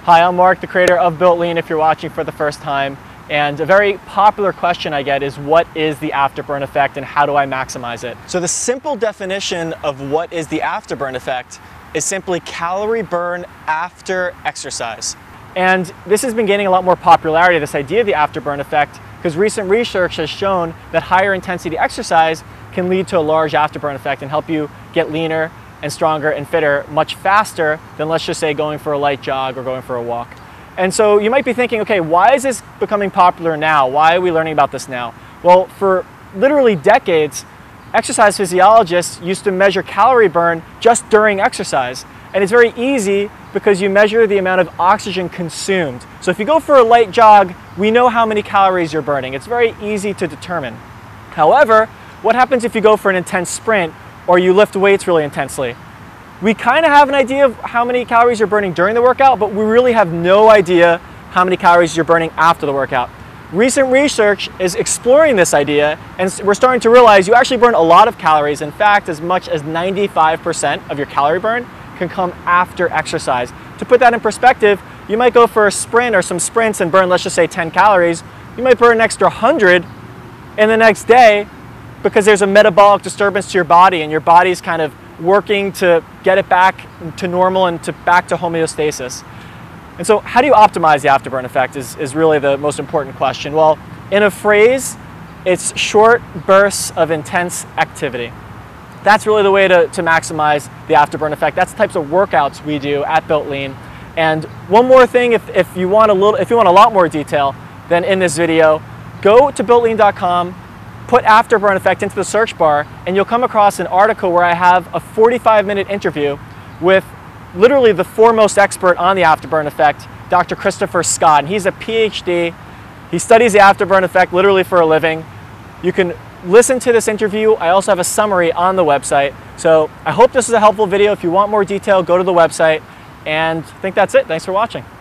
Hi, I'm Mark, the creator of BuiltLean, if you're watching for the first time. And a very popular question I get is, what is the afterburn effect and how do I maximize it? So the simple definition of what is the afterburn effect is simply calorie burn after exercise. And this has been gaining a lot more popularity, this idea of the afterburn effect, because recent research has shown that higher intensity exercise can lead to a large afterburn effect and help you get leaner and stronger and fitter much faster than, let's just say, going for a light jog or going for a walk. And so you might be thinking, okay, why is this becoming popular now? Why are we learning about this now? Well, for literally decades, exercise physiologists used to measure calorie burn just during exercise. And it's very easy because you measure the amount of oxygen consumed. So if you go for a light jog, we know how many calories you're burning. It's very easy to determine. However, what happens if you go for an intense sprint or you lift weights really intensely? We kind of have an idea of how many calories you're burning during the workout, but we really have no idea how many calories you're burning after the workout. Recent research is exploring this idea, and we're starting to realize you actually burn a lot of calories. In fact, as much as 95% of your calorie burn can come after exercise. To put that in perspective, you might go for a sprint or some sprints and burn, let's just say, 10 calories. You might burn an extra 100 in the next day because there's a metabolic disturbance to your body and your body's kind of working to get it back to normal and back to homeostasis. And so how do you optimize the afterburn effect is really the most important question. Well, in a phrase, it's short bursts of intense activity. That's really the way to maximize the afterburn effect. That's the types of workouts we do at BuiltLean. And one more thing, if you want a lot more detail than in this video, go to BuiltLean.com, put afterburn effect into the search bar, and you'll come across an article where I have a 45-minute interview with literally the foremost expert on the afterburn effect, Dr. Christopher Scott. And he's a PhD. He studies the afterburn effect literally for a living. You can listen to this interview. I also have a summary on the website. So I hope this is a helpful video. If you want more detail, go to the website. And I think that's it. Thanks for watching.